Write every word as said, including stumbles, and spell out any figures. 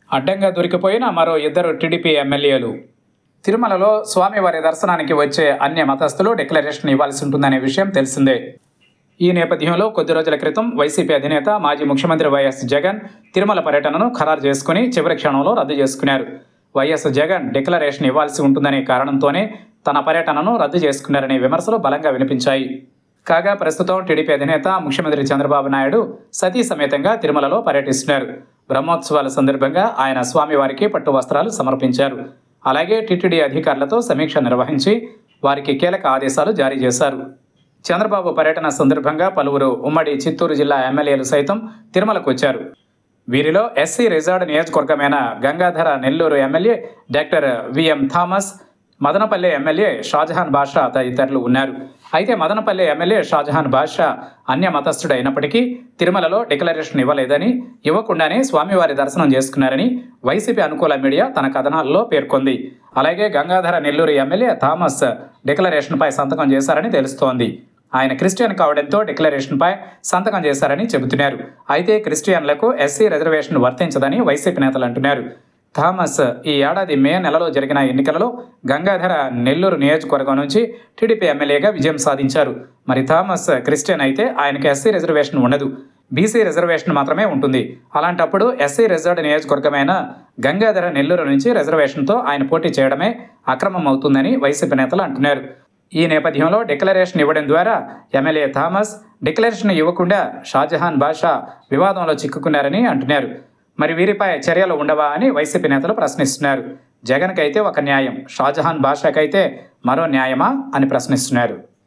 అడ్డంగా దొరికిపోయిన మరో ఇద్దరు టీడీపీ ఎమ్మెల్యేలు. తిరుమలలో స్వామివారి దర్శనానికి వచ్చే అన్య మతస్థులు డిక్లరేషన్ ఇవ్వాల్సి ఉంటుందనే విషయం తెలిసిందే. ఈ నేపథ్యంలో కొద్ది రోజుల క్రితం వైసీపీ అధినేత మాజీ ముఖ్యమంత్రి వైఎస్ జగన్ తిరుమల పర్యటనను ఖరారు చేసుకుని చివరి క్షణంలో రద్దు చేసుకున్నారు. వైఎస్ జగన్ డిక్లరేషన్ ఇవ్వాల్సి ఉంటుందనే కారణంతోనే తన పర్యటనను రద్దు చేసుకున్నారనే విమర్శలు బలంగా వినిపించాయి. కాగా ప్రస్తుతం టీడీపీ అధినేత ముఖ్యమంత్రి చంద్రబాబు నాయుడు సతీ సమేతంగా తిరుమలలో పర్యటిస్తున్నారు. బ్రహ్మోత్సవాల సందర్భంగా ఆయన స్వామివారికి పట్టు వస్త్రాలు సమర్పించారు. అలాగే టీటీడీ అధికారులతో సమీక్ష నిర్వహించి వారికి కీలక ఆదేశాలు జారీ చేశారు. చంద్రబాబు పర్యటన సందర్భంగా పలువురు ఉమ్మడి చిత్తూరు జిల్లా ఎమ్మెల్యేలు సైతం తిరుమలకు వచ్చారు. వీరిలో ఎస్సీ రిజర్వ్డ్ నియోజకవర్గమైన Gangadhara Nellore MLA doctor VM Thomas, Madanapalle MLA Shahjahan Basha తదితరులు ఉన్నారు. అయితే మదనపల్లె ఎమ్మెల్యే షాజహాన్ బాషా అన్య మతస్థుడు అయినప్పటికీ తిరుమలలో డిక్లరేషన్ ఇవ్వలేదని, ఇవ్వకుండానే స్వామివారి దర్శనం చేసుకున్నారని వైసీపీ అనుకూల మీడియా తన కథనాల్లో పేర్కొంది. అలాగే గంగాధర నెల్లూరు ఎమ్మెల్యే థామస్ డిక్లరేషన్పై సంతకం చేశారని తెలుస్తోంది. ఆయన క్రిస్టియన్ కావడంతో డిక్లరేషన్పై సంతకం చేశారని చెబుతున్నారు. అయితే క్రిస్టియన్లకు ఎస్సీ రిజర్వేషన్ వర్తించదని వైసీపీ నేతలు అంటున్నారు. థామస్ ఈ ఏడాది మే నెలలో జరిగిన ఎన్నికలలో గంగాధర నెల్లూరు నియోజకవర్గం నుంచి టీడీపీ ఎమ్మెల్యేగా విజయం సాధించారు. మరి థామస్ క్రిస్టియన్ అయితే ఆయనకు ఎస్సీ రిజర్వేషన్ ఉండదు, బీసీ రిజర్వేషన్ మాత్రమే ఉంటుంది. అలాంటప్పుడు ఎస్సీ రిజర్వ్డ్ నియోజకవర్గమైన గంగాధర నెల్లూరు నుంచి రిజర్వేషన్తో ఆయన పోటీ చేయడమే అక్రమం అవుతుందని వైసీపీ నేతలు అంటున్నారు. ఈ నేపథ్యంలో డిక్లరేషన్ ఇవ్వడం ద్వారా ఎమ్మెల్యే థామస్, డిక్లరేషన్ ఇవ్వకుండా షాజహాన్ బాషా వివాదంలో చిక్కుకున్నారని అంటున్నారు. మరి వీరిపై చర్యలు ఉండవా అని వైసీపీ నేతలు ప్రశ్నిస్తున్నారు. జగన్కైతే ఒక న్యాయం, షాజహాన్ బాషాకైతే మరో న్యాయమా అని ప్రశ్నిస్తున్నారు.